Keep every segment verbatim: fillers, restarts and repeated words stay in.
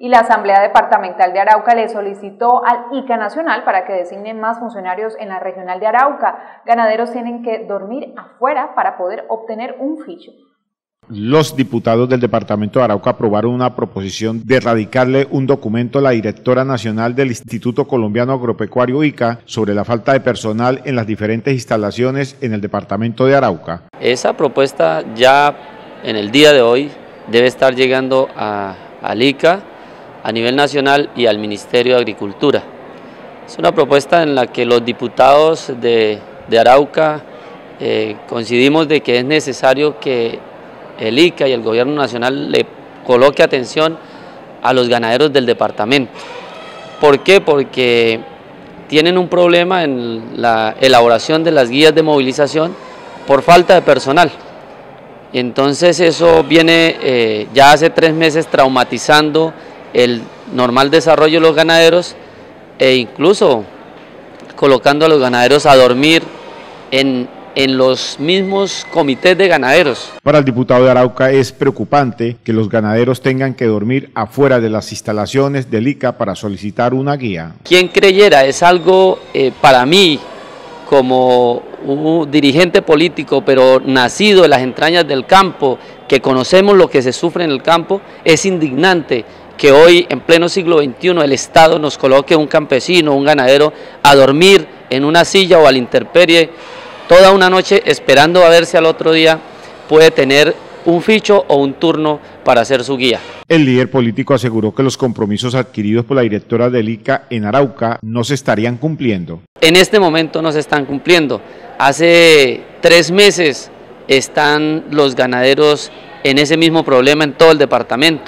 Y la Asamblea Departamental de Arauca le solicitó al I C A Nacional para que designe más funcionarios en la regional de Arauca. Ganaderos tienen que dormir afuera para poder obtener un ficho. Los diputados del departamento de Arauca aprobaron una proposición de radicarle un documento a la directora nacional del Instituto Colombiano Agropecuario I C A sobre la falta de personal en las diferentes instalaciones en el departamento de Arauca. Esa propuesta ya en el día de hoy debe estar llegando a, al I C A a nivel nacional y al Ministerio de Agricultura. Es una propuesta en la que los diputados de, de Arauca eh, coincidimos de que es necesario que el I C A y el gobierno nacional le coloque atención a los ganaderos del departamento. ¿Por qué? Porque tienen un problema en la elaboración de las guías de movilización por falta de personal. Entonces eso viene eh, ya hace tres meses traumatizando el normal desarrollo de los ganaderos e incluso colocando a los ganaderos a dormir en en los mismos comités de ganaderos. Para el diputado de Arauca es preocupante que los ganaderos tengan que dormir afuera de las instalaciones del I C A para solicitar una guía. Quien creyera, es algo eh, para mí como un dirigente político, pero nacido en las entrañas del campo, que conocemos lo que se sufre en el campo, es indignante que hoy en pleno siglo veintiuno el Estado nos coloque un campesino, un ganadero a dormir en una silla o a la intemperie toda una noche esperando a ver si al otro día puede tener un ficho o un turno para hacer su guía. El líder político aseguró que los compromisos adquiridos por la directora del I C A en Arauca no se estarían cumpliendo. En este momento no se están cumpliendo. Hace tres meses están los ganaderos en ese mismo problema en todo el departamento.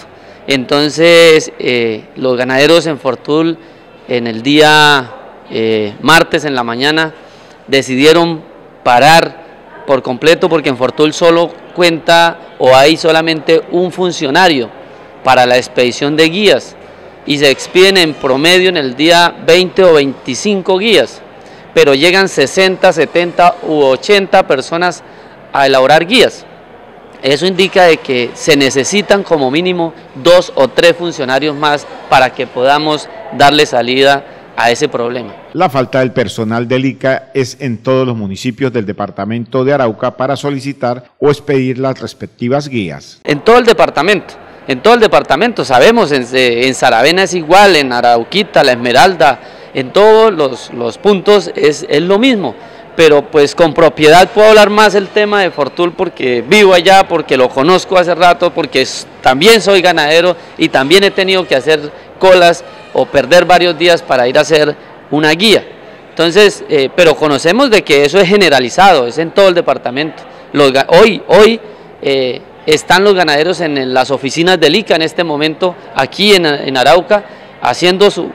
Entonces eh, los ganaderos en Fortul en el día eh, martes en la mañana decidieron parar por completo porque en Fortul solo cuenta o hay solamente un funcionario para la expedición de guías y se expiden en promedio en el día veinte o veinticinco guías, pero llegan sesenta, setenta u ochenta personas a elaborar guías. Eso indica de que se necesitan como mínimo dos o tres funcionarios más para que podamos darle salida a ese problema. La falta del personal del I C A es en todos los municipios del departamento de Arauca para solicitar o expedir las respectivas guías. En todo el departamento, en todo el departamento, sabemos, en, en Saravena es igual, en Arauquita, La Esmeralda, en todos los, los puntos es, es lo mismo, pero pues con propiedad puedo hablar más el tema de Fortul porque vivo allá, porque lo conozco hace rato, porque es, también soy ganadero y también he tenido que hacer colas o perder varios días para ir a hacer una guía. Entonces, eh, pero conocemos de que eso es generalizado, es en todo el departamento. Los, hoy hoy eh, están los ganaderos en, en las oficinas del I C A en este momento, aquí en, en Arauca, haciendo su,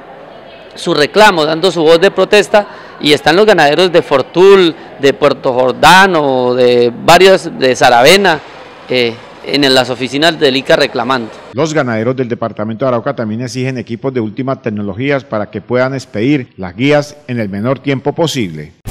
su reclamo, dando su voz de protesta, y están los ganaderos de Fortul, de Puerto Jordano, de varios, de Saravena, eh, en las oficinas del I C A reclamando. Los ganaderos del departamento de Arauca también exigen equipos de últimas tecnologías para que puedan expedir las guías en el menor tiempo posible.